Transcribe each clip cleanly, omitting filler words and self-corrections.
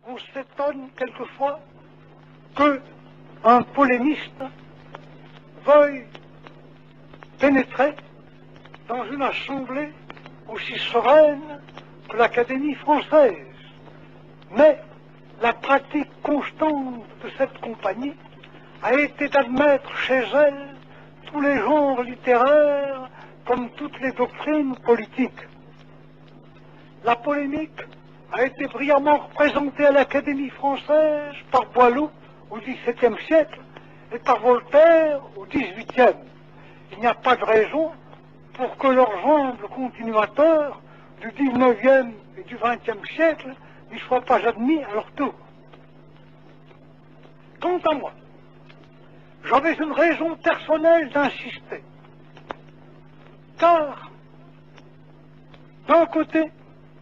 on s'étonne quelquefois qu'un polémiste veuille pénétrer dans une assemblée aussi sereine que l'Académie française. Mais la pratique constante de cette compagnie a été d'admettre chez elle tous les genres littéraires comme toutes les doctrines politiques. La polémique a été brillamment représentée à l'Académie française par Boileau au XVIIe siècle et par Voltaire au XVIIIe. Il n'y a pas de raison pour que leurs humbles continuateurs du XIXe et du XXe siècle n'y soient pas admis à leur tour. Quant à moi, j'avais une raison personnelle d'insister, car, d'un côté,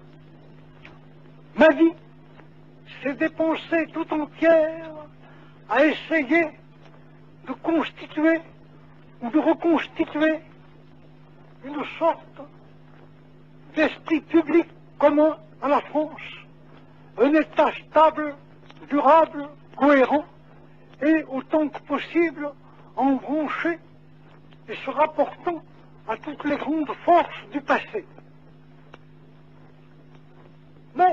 ma vie s'est dépensée tout entière à essayer de constituer ou de reconstituer une sorte d'esprit public commun à la France, un État stable, durable, cohérent et autant que possible embranché et se rapportant à toutes les grandes forces du passé. Mais,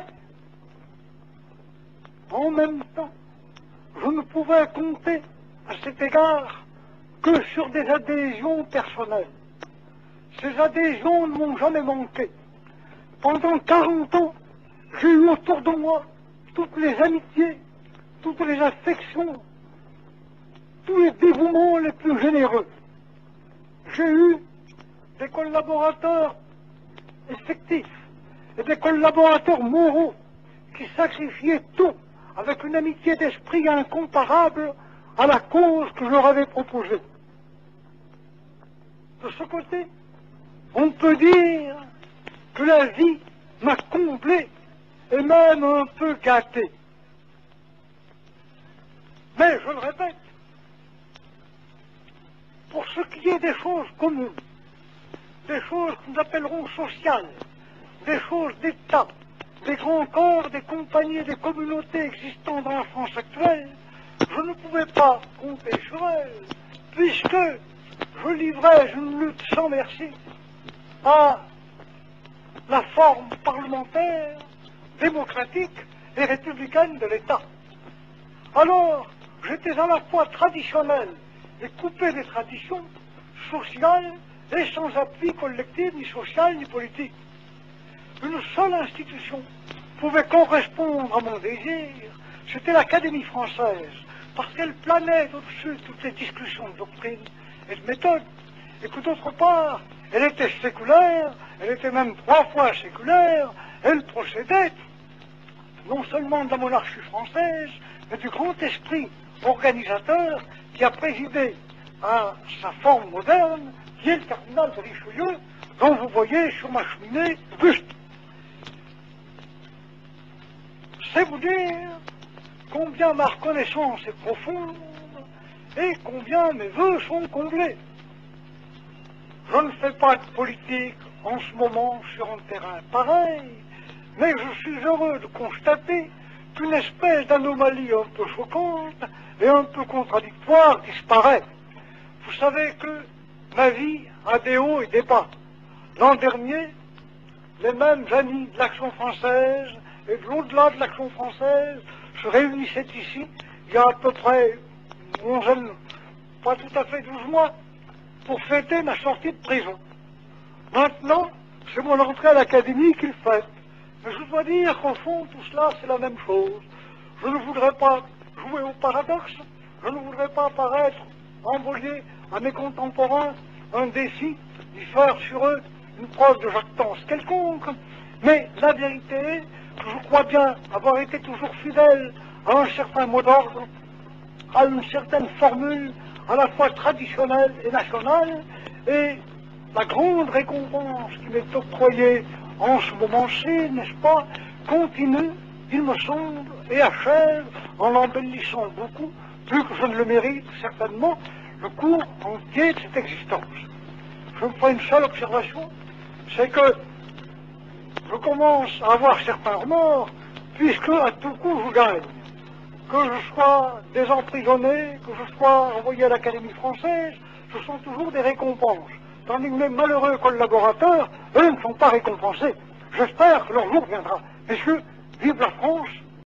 en même temps, je ne pouvais compter à cet égard que sur des adhésions personnelles. Ces adhésions ne m'ont jamais manqué. Pendant 40 ans, j'ai eu autour de moi toutes les amitiés, toutes les affections, tous les dévouements les plus généreux. J'ai eu des collaborateurs effectifs et des collaborateurs moraux qui sacrifiaient tout avec une amitié d'esprit incomparable à la cause que je leur avais proposée. De ce côté, on peut dire que la vie m'a comblé et même un peu gâté. Mais, je le répète, pour ce qui est des choses communes, des choses que nous appellerons sociales, des choses d'État, des grands corps, des compagnies et des communautés existant dans la France actuelle, je ne pouvais pas compter sur elles, puisque je livrais une lutte sans merci à la forme parlementaire, démocratique et républicaine de l'État. Alors, j'étais à la fois traditionnel et coupé des traditions sociales et sans appui collectif, ni social, ni politique. Une seule institution pouvait correspondre à mon désir, c'était l'Académie française, parce qu'elle planait au-dessus de toutes les discussions de doctrine et de méthode, et que d'autre part, elle était séculaire, elle était même 3 fois séculaire, elle procédait non seulement de la monarchie française, mais du grand esprit organisateur qui a présidé à sa forme moderne, qui est le cardinal de Richelieu, dont vous voyez sur ma cheminée le buste. C'est vous dire combien ma reconnaissance est profonde et combien mes vœux sont comblés. Je ne fais pas de politique en ce moment sur un terrain pareil, mais je suis heureux de constater qu'une espèce d'anomalie un peu choquante et un peu contradictoire disparaît. Vous savez que ma vie a des hauts et des bas. L'an dernier, les mêmes amis de l'Action française et de l'au-delà de l'Action française se réunissaient ici, il y a à peu près 11 ans, pas tout à fait 12 mois, pour fêter ma sortie de prison. Maintenant, c'est mon entrée à l'Académie qu'ils fêtent. Mais je dois dire qu'au fond, tout cela, c'est la même chose. Je ne voudrais pas jouer au paradoxe, je ne voudrais pas paraître envoyer à mes contemporains un défi, d'y faire sur eux une preuve de jactance quelconque, mais la vérité est que je crois bien avoir été toujours fidèle à un certain mot d'ordre, à une certaine formule à la fois traditionnelle et nationale, et la grande récompense qui m'est octroyée en ce moment-ci, n'est-ce pas, continue, il me semble, et achève, en l'embellissant beaucoup, plus que je ne le mérite certainement, le cours entier de cette existence. Je me fais une seule observation, c'est que je commence à avoir certains remords puisque à tout coup je gagne. Que je sois désemprisonné, que je sois envoyé à l'Académie française, ce sont toujours des récompenses. Tandis que mes malheureux collaborateurs, eux, ne sont pas récompensés. J'espère que leur jour viendra. Messieurs, vive la France,